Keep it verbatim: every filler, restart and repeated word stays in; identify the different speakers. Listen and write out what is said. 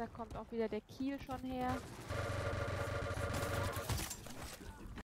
Speaker 1: Da kommt auch wieder der Kiel schon her.